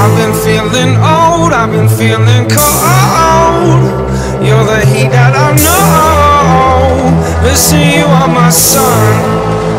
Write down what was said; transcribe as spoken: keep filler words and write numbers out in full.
I've been feeling old, I've been feeling cold. You're the heat that I know. Listen, you are my sun.